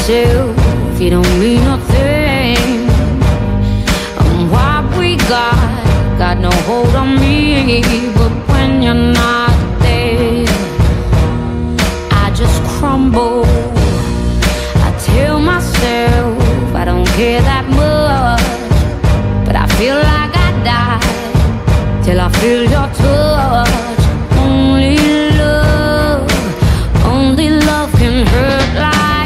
yourself, you don't mean nothing. What we got no hold on me. But when you're not there, I just crumble. I tell myself I don't care that much, but I feel like I die till I feel your touch. Only love can hurt like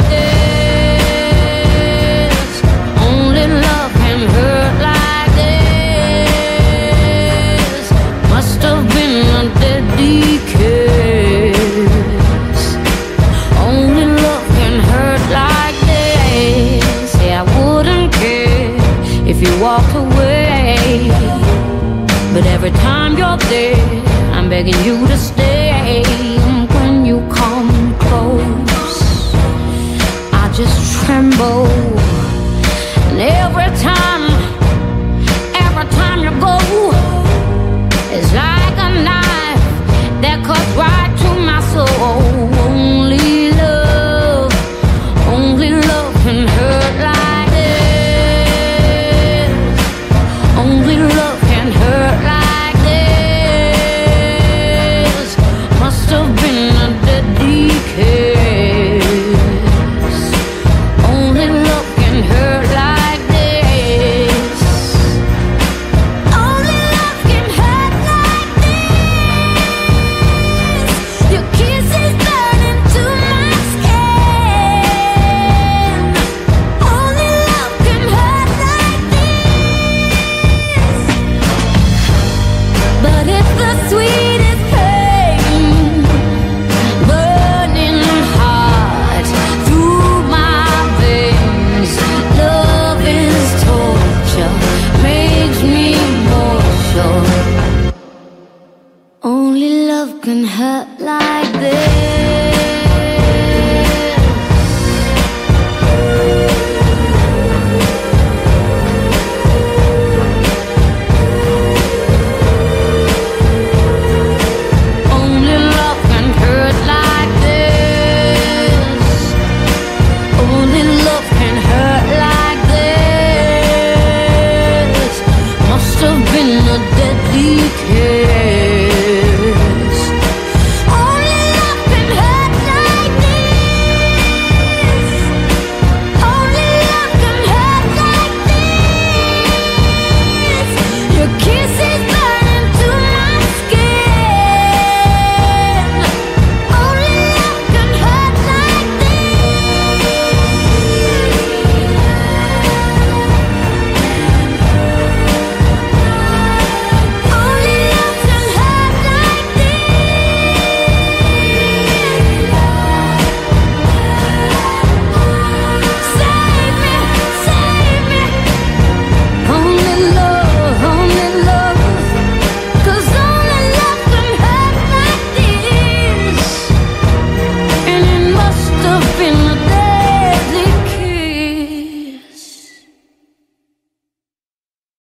this. Only love can hurt like this. Must have been a deadly kiss. Only love can hurt like this. Yeah, I wouldn't care if you walked away, but every time you're there, I'm begging you to stay.